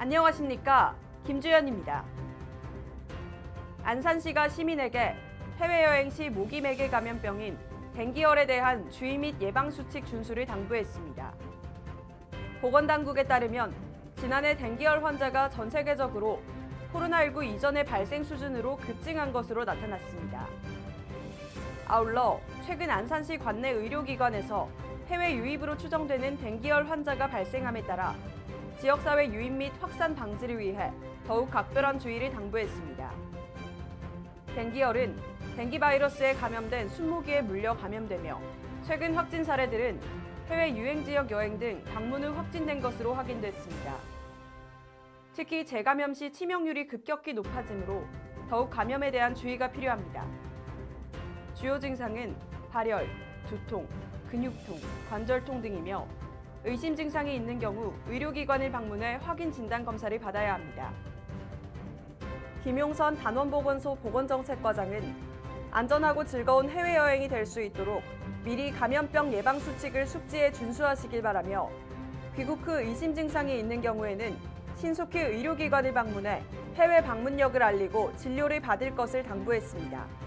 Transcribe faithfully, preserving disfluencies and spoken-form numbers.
안녕하십니까, 김주연입니다. 안산시가 시민에게 해외여행 시 모기매개 감염병인 댕기열에 대한 주의 및 예방수칙 준수를 당부했습니다. 보건당국에 따르면 지난해 댕기열 환자가 전 세계적으로 코로나십구 이전의 발생 수준으로 급증한 것으로 나타났습니다. 아울러 최근 안산시 관내 의료기관에서 해외 유입으로 추정되는 댕기열 환자가 발생함에 따라 지역사회 유입 및 확산 방지를 위해 더욱 각별한 주의를 당부했습니다. 댕기열은 댕기 바이러스에 감염된 순모기에 물려 감염되며 최근 확진 사례들은 해외 유행 지역 여행 등 방문 후 확진된 것으로 확인됐습니다. 특히 재감염 시 치명률이 급격히 높아지므로 더욱 감염에 대한 주의가 필요합니다. 주요 증상은 발열, 두통, 근육통, 관절통 등이며 의심 증상이 있는 경우 의료기관을 방문해 확인 진단 검사를 받아야 합니다. 김용선 단원보건소 보건정책과장은 안전하고 즐거운 해외여행이 될 수 있도록 미리 감염병 예방 수칙을 숙지해 준수하시길 바라며 귀국 후 의심 증상이 있는 경우에는 신속히 의료기관을 방문해 해외 방문력을 알리고 진료를 받을 것을 당부했습니다.